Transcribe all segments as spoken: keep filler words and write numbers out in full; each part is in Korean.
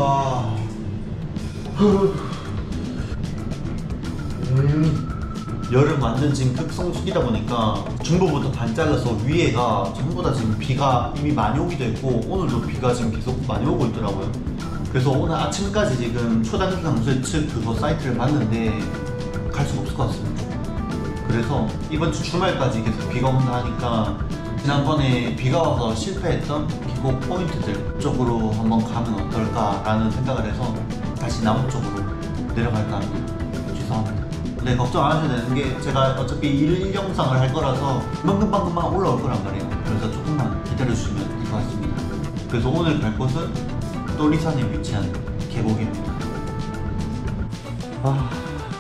아. 음. 여름 완전 지금 극성수기다 보니까 중부부터 반 잘라서 위에가 전부 다 지금 비가 이미 많이 오기도 했고 오늘도 비가 지금 계속 많이 오고 있더라고요. 그래서 오늘 아침까지 지금 초단기 강수의 측 그거 사이트를 봤는데 갈 수가 없을 것 같습니다. 그래서 이번 주 주말까지 계속 비가 온다 하니까 지난번에 비가 와서 실패했던 계곡 포인트들 쪽으로 한번 가면 어떨까라는 생각을 해서 다시 남부 쪽으로 내려갈까 합니다. 죄송합니다. 네, 걱정 안 하셔도 되는 게 제가 어차피 일 영상을 할 거라서 금방금방 금방 올라올 거란 말이에요. 그래서 조금만 기다려주시면 될 것 같습니다. 그래서 오늘 갈 곳은 또리산에 위치한 계곡입니다. 아,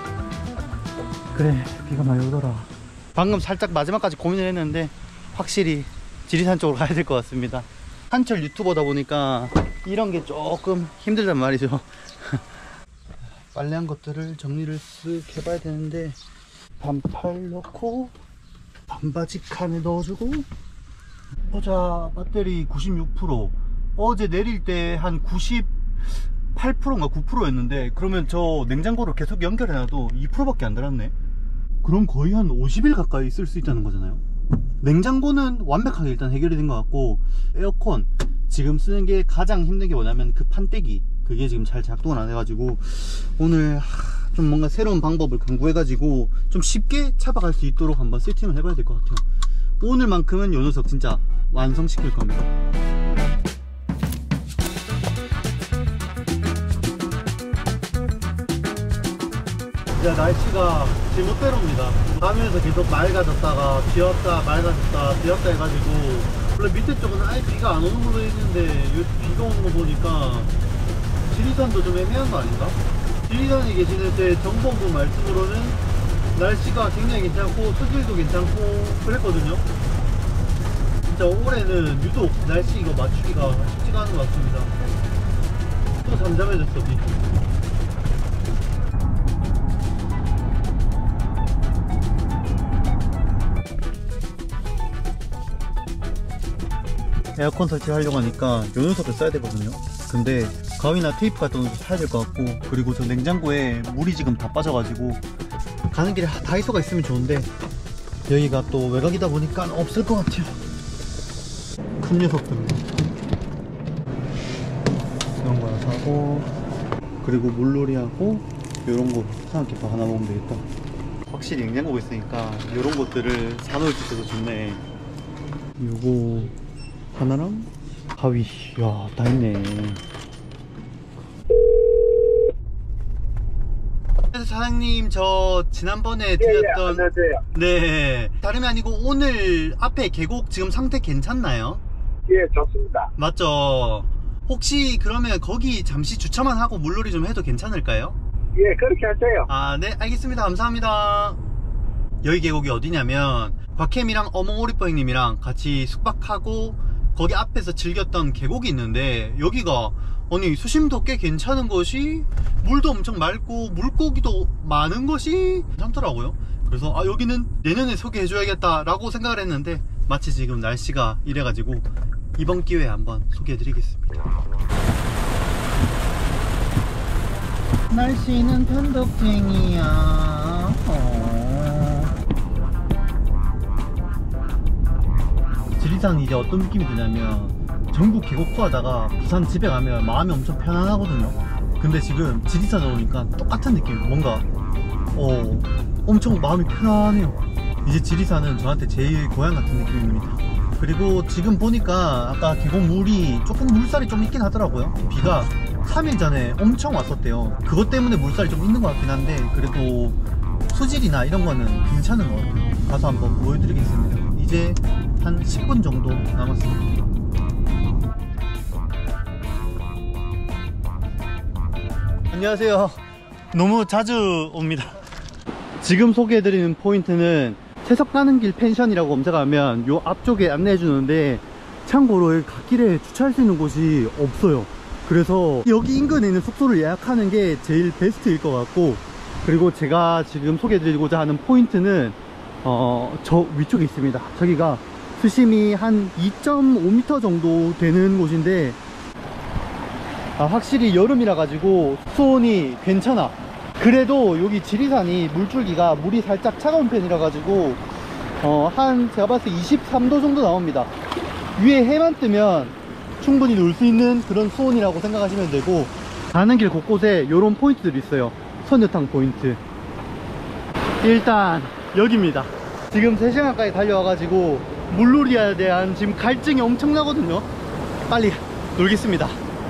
그래, 비가 많이 오더라. 방금 살짝 마지막까지 고민을 했는데 확실히 지리산 쪽으로 가야 될 것 같습니다. 한철 유튜버다 보니까 이런 게 조금 힘들단 말이죠. 빨래한 것들을 정리를 쓱 해봐야 되는데 반팔 넣고 반바지 칸에 넣어주고 보자. 배터리 구십육 퍼센트. 어제 내릴 때 한 구십팔 퍼센트인가 구 퍼센트였는데 그러면 저 냉장고를 계속 연결해놔도 이 퍼센트밖에 안 달았네. 그럼 거의 한 오십 일 가까이 쓸 수 있다는 거잖아요. 냉장고는 완벽하게 일단 해결이 된 것 같고 에어컨 지금 쓰는 게 가장 힘든 게 뭐냐면 그 판때기, 그게 지금 잘 작동을 안 해가지고 오늘 좀 뭔가 새로운 방법을 강구해가지고 좀 쉽게 차박할 수 있도록 한번 세팅을 해봐야 될 것 같아요. 오늘만큼은 요 녀석 진짜 완성시킬 겁니다. 진짜 날씨가 제멋대로입니다. 가면서 계속 맑아졌다가 비었다 맑아졌다 비었다 해가지고 원래 밑에 쪽은 아예 비가 안 오는 걸로 했는데 요 비가 오는 거 보니까 지리산도 좀 애매한 거 아닌가? 지리산에 계시는 제 정보부 말씀으로는 날씨가 굉장히 괜찮고 수질도 괜찮고 그랬거든요. 진짜 올해는 유독 날씨 이거 맞추기가 쉽지가 않은 것 같습니다. 또 잠잠해졌어 비. 에어컨 설치하려고 하니까 요 녀석을 써야 되거든요. 근데 가위나 테이프 같은 것도 사야 될 것 같고 그리고 저 냉장고에 물이 지금 다 빠져가지고 가는 길에 다이소가 있으면 좋은데 여기가 또 외곽이다 보니까 없을 것 같아요. 큰 녀석들입니다. 이런 거 하나 사고 그리고 물놀이하고 요런 거 삼각김밥 하나 먹으면 되겠다. 확실히 냉장고가 있으니까 요런 것들을 사놓을 수 있어서 좋네. 요거 하나랑 가위, 야, 다 있네. 사장님, 저 지난번에 드렸던 예, 예, 네, 다름이 아니고 오늘 앞에 계곡 지금 상태 괜찮나요? 예, 좋습니다. 맞죠? 혹시 그러면 거기 잠시 주차만 하고 물놀이 좀 해도 괜찮을까요? 예, 그렇게 하세요. 아, 네, 알겠습니다. 감사합니다. 여기 계곡이 어디냐면 곽햄이랑 어몽오리뽀행님이랑 같이 숙박하고 거기 앞에서 즐겼던 계곡이 있는데 여기가 아니 수심도 꽤 괜찮은 것이 물도 엄청 맑고 물고기도 많은 것이 괜찮더라고요. 그래서 아 여기는 내년에 소개해줘야겠다 라고 생각을 했는데 마치 지금 날씨가 이래가지고 이번 기회에 한번 소개해드리겠습니다. 날씨는 단독쟁이야. 어... 지리산이 이제 어떤 느낌이 드냐면 전국 계곡 투어하다가 부산 집에 가면 마음이 엄청 편안하거든요. 근데 지금 지리산에 오니까 똑같은 느낌. 뭔가 어 엄청 마음이 편안해요. 이제 지리산은 저한테 제일 고향 같은 느낌입니다. 그리고 지금 보니까 아까 계곡 물이 조금 물살이 좀 있긴 하더라고요. 비가 삼 일 전에 엄청 왔었대요. 그것 때문에 물살이 좀 있는 것 같긴 한데 그래도 수질이나 이런 거는 괜찮은 것 같아요. 가서 한번 보여드리겠습니다. 이제 한 십 분 정도 남았습니다. 안녕하세요. 너무 자주 옵니다. 지금 소개해드리는 포인트는 채석 가는 길 펜션이라고 검색하면 요 앞쪽에 안내해 주는데 참고로 갓길에 주차할 수 있는 곳이 없어요. 그래서 여기 인근에 있는 숙소를 예약하는 게 제일 베스트일 것 같고, 그리고 제가 지금 소개해드리고자 하는 포인트는 어, 저 위쪽에 있습니다. 저기가 수심이 한 이 점 오 미터 정도 되는 곳인데 아, 확실히 여름이라 가지고 수온이 괜찮아. 그래도 여기 지리산이 물줄기가 물이 살짝 차가운 편이라 가지고 어, 한 제가 봤을 때 이십삼 도 정도 나옵니다. 위에 해만 뜨면 충분히 놀 수 있는 그런 수온이라고 생각하시면 되고, 가는 길 곳곳에 이런 포인트들이 있어요. 선녀탕 포인트. 일단 여기입니다. 지금 세 시간까지 달려와가지고 물놀이에 대한 지금 갈증이 엄청나거든요. 빨리 놀겠습니다.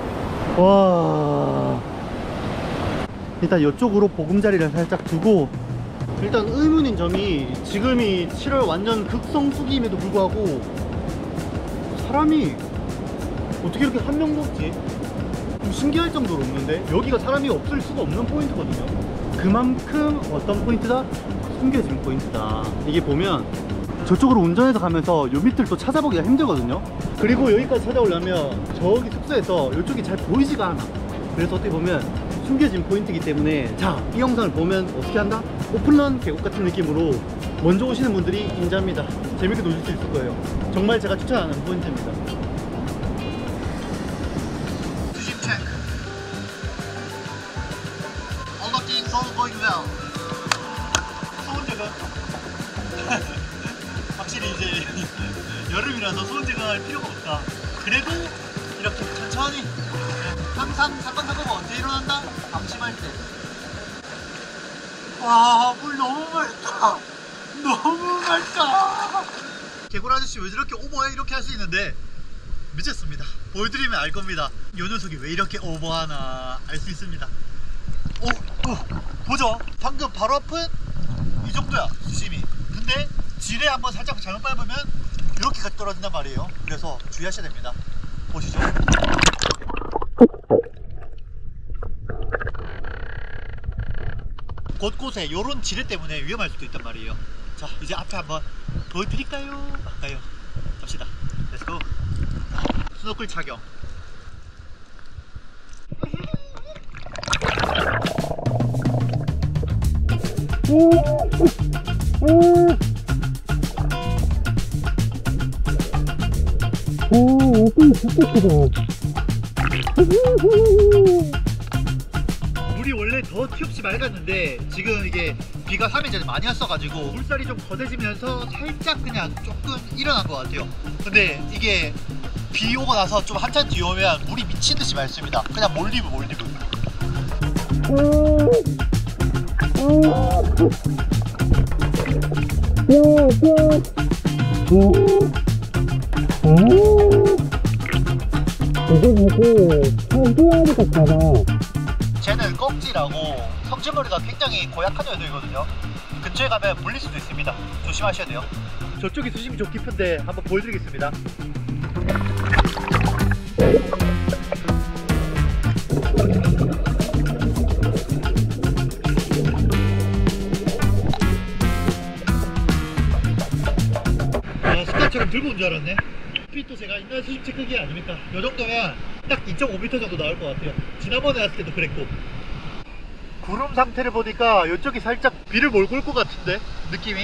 와, 일단 이쪽으로 보금자리를 살짝 두고, 일단 의문인 점이 지금이 칠월 완전 극성수기임에도 불구하고 사람이 어떻게 이렇게 한 명도 없지? 좀 신기할 정도로 없는데, 여기가 사람이 없을 수가 없는 포인트거든요. 그만큼 어떤 포인트다? 숨겨진 포인트다. 이게 보면 저쪽으로 운전해서 가면서 요 밑을 또 찾아보기가 힘들거든요. 그리고 여기까지 찾아오려면 저기 숙소에서 이쪽이 잘 보이지가 않아. 그래서 어떻게 보면 숨겨진 포인트이기 때문에, 자, 이 영상을 보면 어떻게 한다? 오픈런 계곡 같은 느낌으로 먼저 오시는 분들이 인자입니다. 재밌게 노실 수 있을 거예요. 정말 제가 추천하는 포인트입니다. 수심 체크. All the things all going well. 소원 제거. 확실히 이제 여름이라서 소원 제거할 필요가 없다. 그래도 이렇게 천천히, 항상 사건 사고가 언제 일어난다? 방심할 때. 와, 물 너무 맑다. 너무 맑다. 개굴 아저씨 왜 저렇게 오버해? 이렇게 할 수 있는데 미쳤습니다. 보여드리면 알 겁니다. 이 녀석이 왜 이렇게 오버하나 알 수 있습니다. 오, 오, 보죠. 방금 바로 앞은 이 정도야, 수심이. 근데 지뢰 한번 살짝 잘못 밟으면 이렇게까지 떨어진단 말이에요. 그래서 주의하셔야 됩니다. 보시죠. 곳곳에 요런 지뢰 때문에 위험할 수도 있단 말이에요. 자, 이제 앞에 한번 보여드릴까요? 갈까요? 갑시다. 렛츠고. 스노클 착용. 오, 오, 진짜 크다. 물이 원래 더 티없이 맑았는데 지금 이게 비가 삼 일 전에 많이 왔어가지고 물살이 좀 거세지면서 살짝 그냥 조금 일어난 것 같아요. 근데 이게 비 오고 나서 좀 한참 뒤 오면 물이 미친듯이 맑습니다. 그냥 몰리브 몰리브. 쟤는 꺽지라고 성질머리가 굉장히 고약한 애들이거든요. 근처에 가면 물릴 수도 있습니다. 조심하셔야 돼요. 저쪽이 수심이 좀 깊은데 한번 보여드리겠습니다. 아, 습관처럼 들고 온 줄 알았네. 핏도 제가 인간 수심 체크기 아닙니까? 이 정도면 딱 이 점 오 미터 정도 나올 것 같아요. 지난번에 왔을 때도 그랬고. 구름 상태를 보니까 이쪽이 살짝 비를 몰고 올 것 같은데, 느낌이.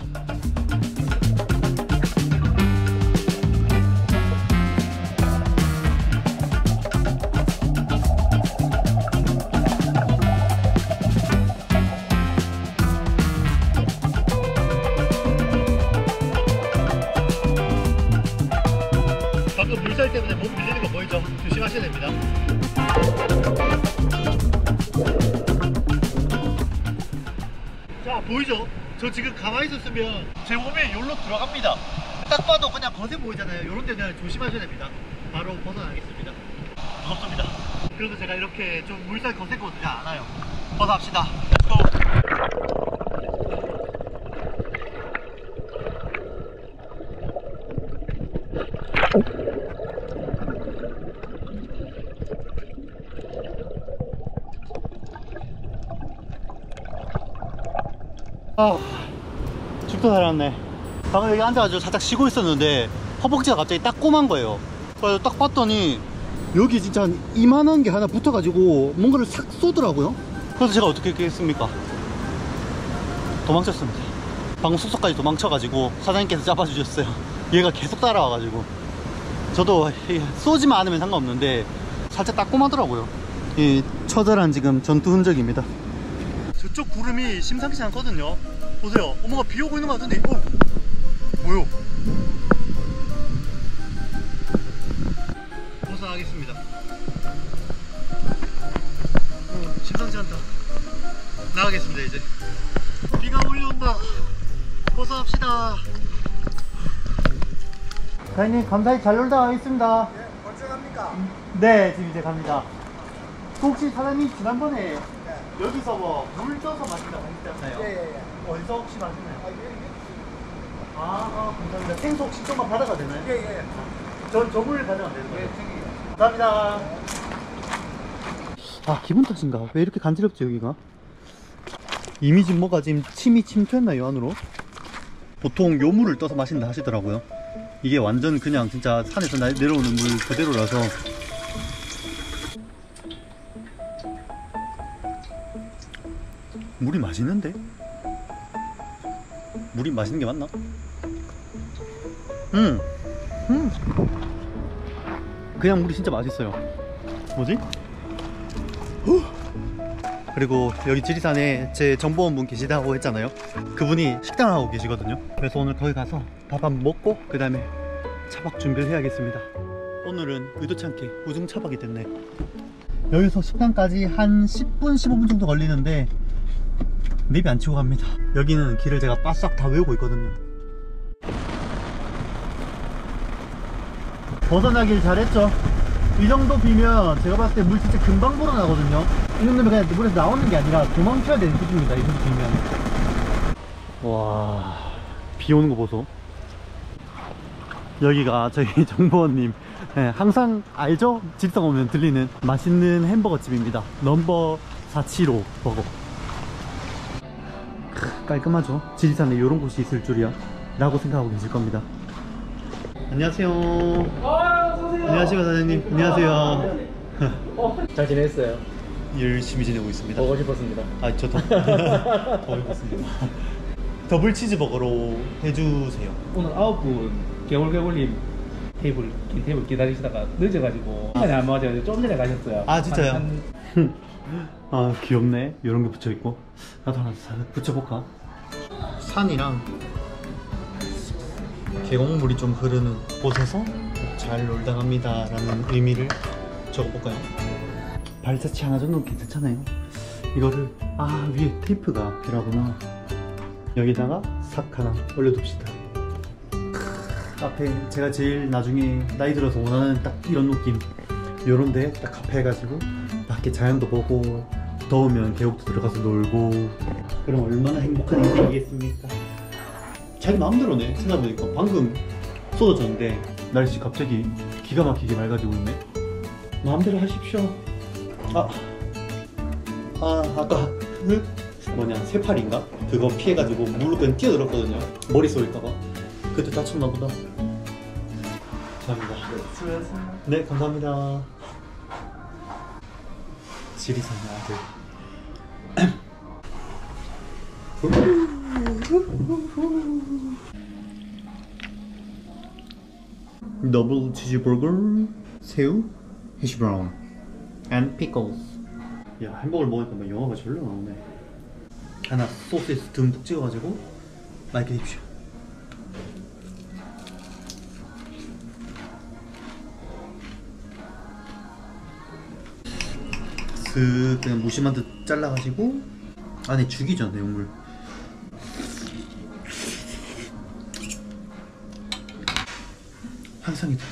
방금 물살 때문에 몸 밀리는 거 보이죠? 조심하셔야 됩니다. 자, 보이죠? 저 지금 가만히 있었으면 제 몸에 여기로 들어갑니다. 딱 봐도 그냥 거세 보이잖아요. 이런 데는 조심하셔야 됩니다. 바로 벗어나겠습니다. 무섭습니다. 그래도 제가 이렇게 좀 물살 거세거든요. 안 와요. 벗어납시다. 렛츠고. 아, 죽도 살았네. 방금 여기 앉아가지고 살짝 쉬고 있었는데 허벅지가 갑자기 따끔한 거예요. 그래서 딱 봤더니 여기 진짜 한 이만한 게 하나 붙어가지고 뭔가를 싹 쏘더라고요. 그래서 제가 어떻게 했겠습니까? 도망쳤습니다. 방금 숙소까지 도망쳐가지고 사장님께서 잡아주셨어요. 얘가 계속 따라와가지고. 저도 쏘지만 않으면 상관없는데 살짝 따끔하더라고요. 이 처절한 지금 전투 흔적입니다. 저쪽 구름이 심상치 않거든요. 보세요. 어머가 비 오고 있는 것 같은데. 어? 뭐요? 벗어나겠습니다. 어, 심상치 않다. 나가겠습니다. 이제 비가 몰려온다. 벗어납시다. 사장님 감사히 잘 놀다 가겠습니다. 예, 벌써 갑니까? 네, 지금 이제 갑니다. 혹시 사장님 지난번에 네. 여기서 뭐 물 떠서 마신다고 하셨잖아요. 예, 예, 예. 어디서 혹시 마시나요? 아, 예, 예. 아, 아 감사합니다. 생수 혹시 좀만 받아가 되나요? 예, 예. 전 저물 가져가면 되는 거예요? 예, 저기. 감사합니다. 아, 기분 탓인가? 왜 이렇게 간지럽지 여기가? 이미 지금 뭐가 지금 침이 침투했나요 안으로? 보통 요 물을 떠서 마신다 하시더라고요. 이게 완전 그냥 진짜 산에서 나- 내려오는 물 그대로라서. 물이 맛있는데? 물이 맛있는 게 맞나? 음, 음. 그냥 물이 진짜 맛있어요. 뭐지? 후! 그리고 여기 지리산에 제 정보원분 계시다고 했잖아요. 그분이 식당을 하고 계시거든요. 그래서 오늘 거기 가서 밥 한번 먹고 그 다음에 차박 준비를 해야겠습니다. 오늘은 의도치 않게 우중 차박이 됐네. 여기서 식당까지 한 십 분 십오 분 정도 걸리는데 내비 안 치고 갑니다. 여기는 길을 제가 바싹 다 외우고 있거든요. 벗어나길 잘했죠. 이 정도 비면 제가 봤을 때 물 진짜 금방 불어나거든요. 이 정도면 그냥 물에서 나오는 게 아니라 도망쳐야 되는 수준입니다. 이 정도 비면. 와, 비 오는 거 보소. 여기가 저희 정보원님 네, 항상 알죠? 지리산 오면 들리는 맛있는 햄버거 집입니다. 넘버 사백칠십오 버거. 크, 깔끔하죠? 지리산에 이런 곳이 있을 줄이야 라고 생각하고 계실 겁니다. 안녕하세요. 아, 어서오세요. 안녕하세요 사장님. 안녕하세요. 어, 잘 지냈어요? 열심히 지내고 있습니다. 보고 싶었습니다. 아 저도 더 해봤습니다. 더블 치즈버거로 해주세요. 오늘 아홉 분 개울개울님 테이블 긴 테이블 기다리시다가 늦어가지고 시간이 안 맞아가지고 좀 전에 가셨어요. 아 진짜요? 한, 한, 아 귀엽네. 이런 게 붙여있고. 나도 하나 살 붙여볼까? 산이랑 계곡물이 좀 흐르는 곳에서 잘 놀다 갑니다 라는 의미를 적어볼까요? 발자취 하나 정도는 괜찮잖아요. 이거를 아 위에 테이프가 필요하구나. 여기다가 삭 하나 올려둡시다. 카페 제가 제일 나중에 나이 들어서 원하는 딱 이런 느낌. 요런데 딱 카페 해가지고 밖에 자연도 보고 더우면 계곡도 들어가서 놀고 그럼 얼마나 행복한 인생이겠습니까? 자기 마음대로네. 생각해보니까 방금 쏟아졌는데 날씨 갑자기 기가 막히게 맑아지고 있네. 마음대로 하십시오. 아, 아 아까 그 뭐냐 새파리인가? 그거 피해가지고 물로 그냥 뛰어들었거든요. 머리 쏠릴까봐. 그때 다쳤나보다. 감사합니다. 네 감사합니다. 지리산의 아들. 더블 치즈버거, 새우, 해시 브라운, and pickles. 야 햄버거를 먹으니까 막 영화가 절로 나오네. 하나 소스에서 듬뿍 찍어가지고 맛있게 드십시오. 슥 그냥 무심한 듯 잘라가지고 안에 죽이죠 내용물. 환상이다.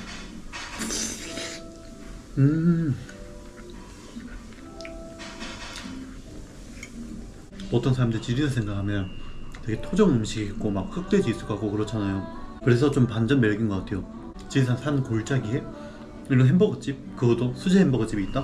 음. 어떤 사람들 지리산 생각하면 되게 토종 음식 있고 막 흑돼지 있을 것 같고 그렇잖아요. 그래서 좀 반전 매력인 것 같아요. 지리산 산 골짜기에 이런 햄버거집, 그것도 수제 햄버거집이 있다?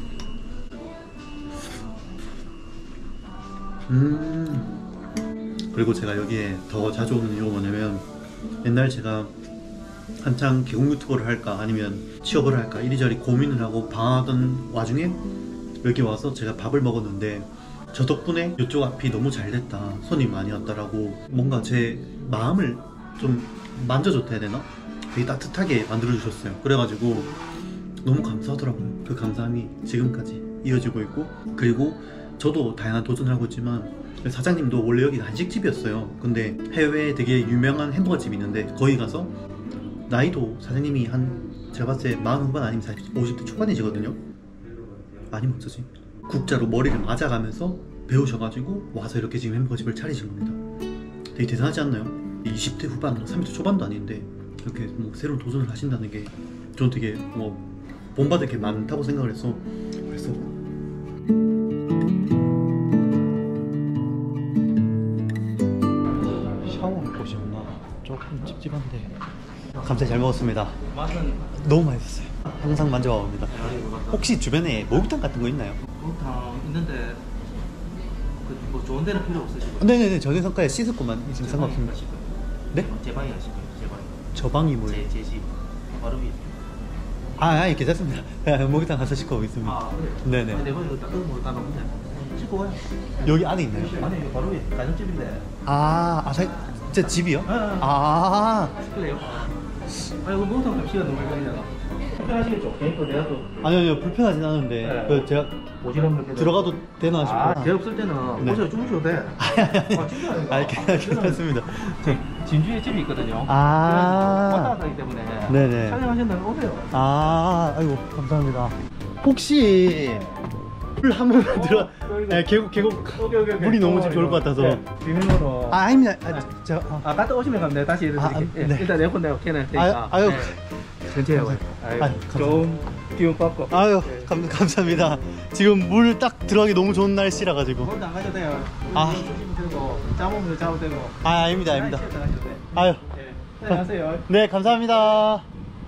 음. 그리고 제가 여기에 더 자주 오는 이유가 뭐냐면 옛날 제가 한창 계곡 유튜버를 할까 아니면 취업을 할까 이리저리 고민을 하고 방황하던 와중에 여기 와서 제가 밥을 먹었는데 저 덕분에 이쪽 앞이 너무 잘 됐다, 손이 많이 왔다라고 뭔가 제 마음을 좀 만져줬다 해야 되나? 되게 따뜻하게 만들어주셨어요. 그래가지고 너무 감사하더라고요. 그 감사함이 지금까지 이어지고 있고, 그리고 저도 다양한 도전을 하고 있지만 사장님도 원래 여기 한식집이었어요. 근데 해외에 되게 유명한 햄버거 집이 있는데 거기 가서, 나이도 사장님이 한 제가 봤을 때 마흔 후반 아니면 오십 대 초반이시거든요. 아니면 어쩌지, 국자로 머리를 맞아가면서 배우셔가지고 와서 이렇게 지금 햄버거 집을 차리신 겁니다. 되게 대단하지 않나요? 이십 대 후반, 삼십 대 초반도 아닌데 이렇게 뭐 새로운 도전을 하신다는 게 저는 되게 뭐 본받을 게 많다고 생각을 했어. 그래서 샤워할 곳이 없나? 조금 찝찝한데. 감사히 잘 먹었습니다. 맛은 너무 맛있었어요. 항상 만져봅니다. 혹시 주변에 목욕탕 같은 거 있나요? 목욕탕 있는데 그 뭐 좋은 데는 필요 없으시고. 네네네, 전에 성과에 씻을 것만 있으면 상관없습니다. 네? 제 방에 가시고요. 제 방에. 저 방이 뭐예요? 제 집 바로 위에. 아, 아니 괜찮습니다. 그냥 목욕탕 가서 씻고 오겠습니다. 아 그래. 네네. 내 방에 이거 따뜻한 물로 따놓는데 씻고 와요. 여기 안에 있나요? 아니 이거 바로 위에 가정집인데. 아, 아, 사, 제 집이요? 아, 아. 아, 그래요? 아 이거 목욕탕 값 시간 너무 많이 걸리잖아. 불편하시겠죠? 개인거 내가 또 아니요, 아니요, 불편하진 않은데 네. 그 제가 오지랖을 들어가도 되나 싶어. 아, 제 없을 때는 네. 오셔서 주무셔도 돼. 아니, 아니, 아니. 아, 진짜 아닌가? 아니, 괜찮- 괜찮습니다. 진주에 집이 있거든요. 아. 왔다 갔다 하기 때문에 네네. 촬영하신다면 오세요. 아, 아이고, 감사합니다. 혹시 물 한 번만 들어, 네, 계곡, 계곡. 오케이, 오케이, 오케이. 물이 너무 어, 좋을 이거. 것 같아서. 네, 비밀번호. 아, 아닙니다. 아, 제가. 아, 아, 갔다 오시면 가면 내가 다시 아, 일해드릴게요. 아, 네. 일단 에어컨 내가 켜낼 테니까. 아유, 아유. 네. 전체에 와요. 아유, 아유, 감사합니다. 좋은 기운 받고. 아유, 네. 감, 감사합니다. 지금 물 딱 들어가기 너무 좋은 날씨라 가지고. 멀리 안 가셔도 돼요. 아. 조심히 되고, 잡으면 잡아도 되고. 아, 아닙니다, 아닙니다. 안 가셔도 돼. 아유. 네. 안녕하세요. 네, 감사합니다.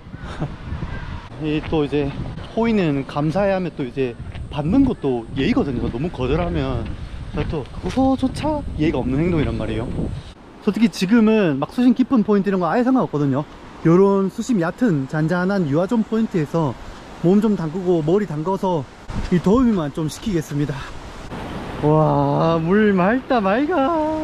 이 또 이제 호의는 감사해야 하면 또 이제 받는 것도 예의거든요. 너무 거절하면 또 그거조차 예의가 없는 행동이란 말이에요. 솔직히 지금은 막 수심 깊은 포인트 이런 거 아예 상관없거든요. 요런 수심 얕은 잔잔한 유아존 포인트에서 몸 좀 담그고 머리 담궈서 이 더위만 좀 식히겠습니다. 와, 물 맑다 맑아.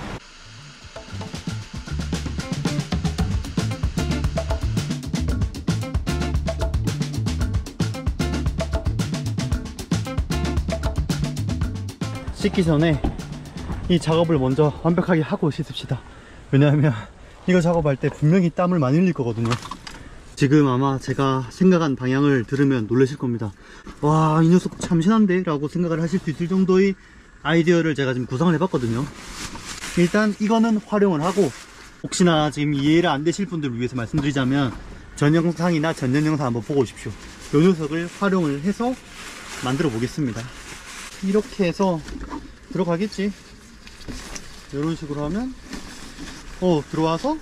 씻기 전에 이 작업을 먼저 완벽하게 하고 씻읍시다. 왜냐하면 이거 작업할 때 분명히 땀을 많이 흘릴 거거든요. 지금 아마 제가 생각한 방향을 들으면 놀라실 겁니다. 와, 이 녀석 참신한데? 라고 생각을 하실 수 있을 정도의 아이디어를 제가 지금 구상을 해봤거든요. 일단 이거는 활용을 하고, 혹시나 지금 이해를 안 되실 분들을 위해서 말씀드리자면 전 영상이나 전년 영상 한번 보고 오십시오. 이 녀석을 활용을 해서 만들어 보겠습니다. 이렇게 해서 들어가겠지. 이런 식으로 하면 어 들어와서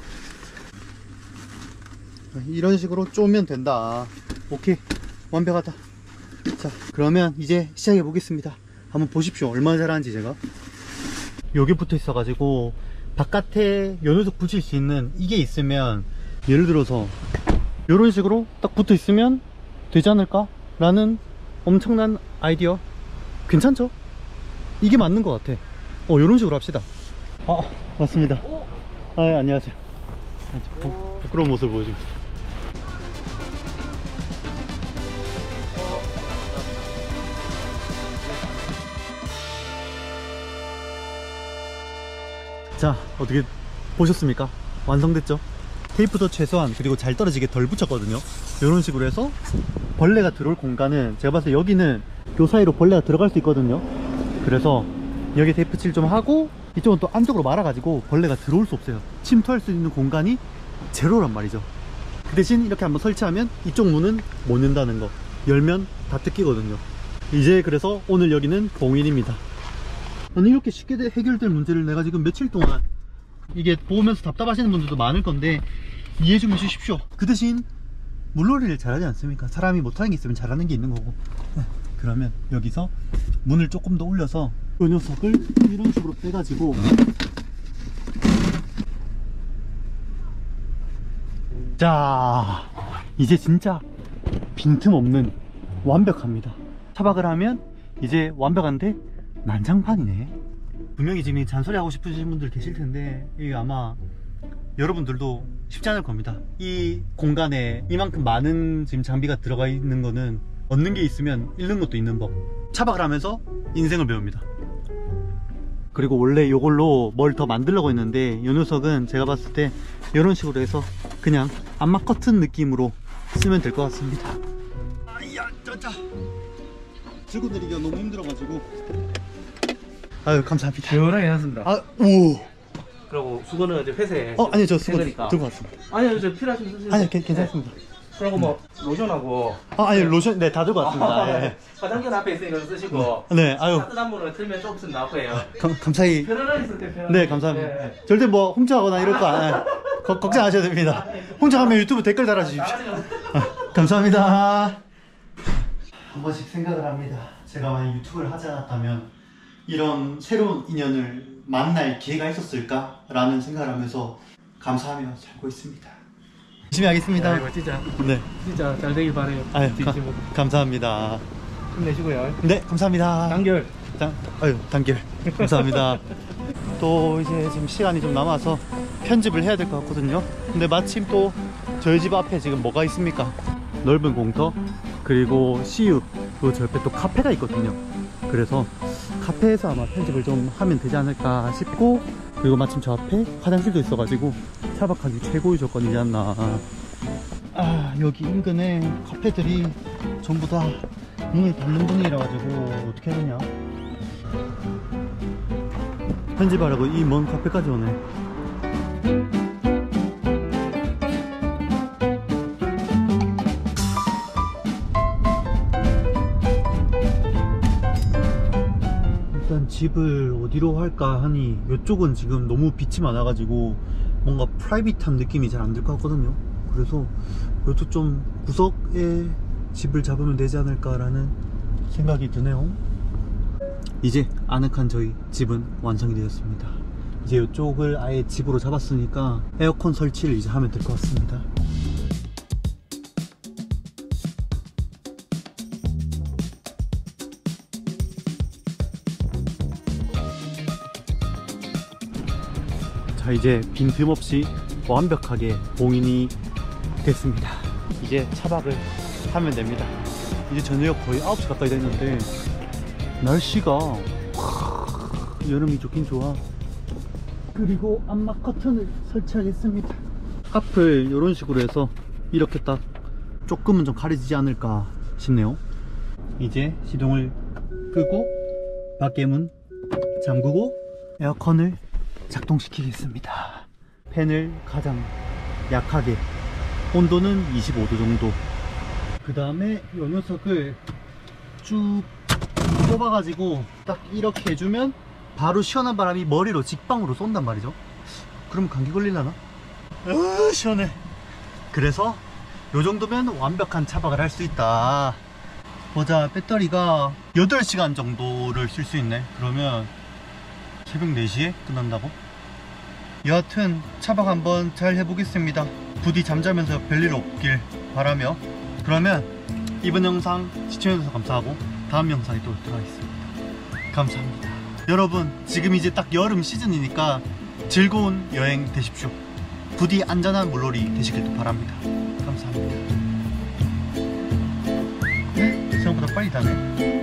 이런 식으로 쪼면 된다. 오케이, 완벽하다. 자, 그러면 이제 시작해 보겠습니다. 한번 보십시오, 얼마나 잘하는지. 제가 여기 붙어 있어 가지고 바깥에 요 녀석 붙일 수 있는 이게 있으면, 예를 들어서 이런 식으로 딱 붙어 있으면 되지 않을까 라는 엄청난 아이디어. 괜찮죠? 이게 맞는 것 같아. 어, 이런 식으로 합시다. 아, 맞습니다. 아, 예, 안녕하세요. 부, 부끄러운 모습을 보여주고. 자, 어떻게 보셨습니까? 완성됐죠? 테이프도 최소한, 그리고 잘 떨어지게 덜 붙였거든요. 이런 식으로 해서 벌레가 들어올 공간은, 제가 봤을 때 여기는 요 사이로 벌레가 들어갈 수 있거든요. 그래서 여기 테이프 칠 좀 하고, 이쪽은 또 안쪽으로 말아가지고 벌레가 들어올 수 없어요. 침투할 수 있는 공간이 제로란 말이죠. 그 대신 이렇게 한번 설치하면 이쪽 문은 못 연다는 거, 열면 다 뜯기거든요. 이제 그래서 오늘 여기는 공인입니다. 아니, 이렇게 쉽게 해결될 문제를 내가 지금 며칠 동안, 이게 보면서 답답하시는 분들도 많을 건데 이해 좀 해주십시오. 그 대신 물놀이를 잘하지 않습니까? 사람이 못하는 게 있으면 잘하는 게 있는 거고. 네, 그러면 여기서 문을 조금 더 올려서 이 녀석을 이런 식으로 빼가지고, 자, 이제 진짜 빈틈없는 완벽합니다. 차박을 하면 이제 완벽한데 난장판이네. 분명히 지금 잔소리 하고 싶으신 분들 계실 텐데, 이게 아마 여러분들도 쉽지 않을 겁니다. 이 공간에 이만큼 많은 지금 장비가 들어가 있는 거는 얻는 게 있으면 잃는 것도 있는 법. 차박을 하면서 인생을 배웁니다. 그리고 원래 이걸로 뭘 더 만들려고 했는데 이 녀석은 제가 봤을 때 이런 식으로 해서 그냥 암막 커튼 느낌으로 쓰면 될 것 같습니다. 아야 짜자. 들고 내리기가 너무 힘들어가지고. 아유 감사합니다. 시원하게 해놨습니다. 아 오. 그리고 수건은 이제 회색. 어 아니요 저 수건 해드니까. 들고 왔습니다. 아니요 저 필요하시면 쓰세요. 아니요 괜- 괜찮습니다. 네. 그리고 뭐 로션하고. 아 아니 로션 네 다 들고 왔습니다. 아, 예. 화장실 앞에 있으니까 쓰시고. 네 아유 따뜻한 물을 틀면 조금 있으면 나올 거예요. 감, 감사히 편안하게 쓸때 편안하게. 네 감사합니다. 네. 절대 뭐 훔쳐가거나 이럴 거 안, 거- 걱정 안 하셔도 됩니다. 훔쳐가면 유튜브 댓글 달아주십시오. 아, 감사합니다. 한 번씩 생각을 합니다. 제가 만약 유튜브를 하지 않았다면 이런 새로운 인연을 만날 기회가 있었을까? 라는 생각을 하면서 감사하며 살고 있습니다. 열심히 하겠습니다. 아이고, 진짜 네. 진짜 잘 되길 바래요. 아유, 가, 진심으로. 감사합니다. 힘내시고요. 네, 감사합니다. 단결. 단, 아유, 단결. 감사합니다. 또 이제 지금 시간이 좀 남아서 편집을 해야 될 것 같거든요. 근데 마침 또 저희 집 앞에 지금 뭐가 있습니까? 넓은 공터, 그리고 씨유, 그리고 저 옆에 또 카페가 있거든요. 그래서 카페에서 아마 편집을 좀 하면 되지 않을까 싶고, 그리고 마침 저 앞에 화장실도 있어가지고 차박하기 최고의 조건이지 않나. 아, 여기 인근에 카페들이 전부 다 문을 닫는 분위기라 가지고 어떻게 해야 되냐. 편집하라고 이 먼 카페까지 오네. 일단 집을 어디로 할까 하니 이쪽은 지금 너무 빛이 많아가지고 뭔가 프라이빗한 느낌이 잘 안 들 것 같거든요. 그래서 이것도 좀 구석에 집을 잡으면 되지 않을까라는 생각이 드네요. 이제 아늑한 저희 집은 완성이 되었습니다. 이제 이쪽을 아예 집으로 잡았으니까 에어컨 설치를 이제 하면 될 것 같습니다. 자, 이제 빈틈없이 완벽하게 봉인이 됐습니다. 이제 차박을 하면 됩니다. 이제 저녁 거의 아홉 시 가까이 됐는데 날씨가 여름이 좋긴 좋아. 그리고 암막 커튼을 설치하겠습니다. 앞을 이런 식으로 해서 이렇게 딱 조금은 좀 가려지지 않을까 싶네요. 이제 시동을 끄고 밖에 문 잠그고 에어컨을 작동시키겠습니다. 팬을 가장 약하게, 온도는 이십오 도 정도. 그 다음에 이 녀석을 쭉 뽑아가지고 딱 이렇게 해주면 바로 시원한 바람이 머리로 직방으로 쏜단 말이죠. 그럼 감기 걸리려나? 으 시원해. 그래서 요 정도면 완벽한 차박을 할 수 있다. 보자, 배터리가 여덟 시간 정도를 쓸 수 있네. 그러면 새벽 네 시에 끝난다고? 여하튼 차박 한번 잘 해보겠습니다. 부디 잠자면서 별일 없길 바라며, 그러면 이번 영상 시청해주셔서 감사하고 다음 영상에 또 들어가겠습니다. 감사합니다. 여러분, 지금 이제 딱 여름 시즌이니까 즐거운 여행 되십시오. 부디 안전한 물놀이 되시길 바랍니다. 감사합니다. 생각보다 빨리 다네.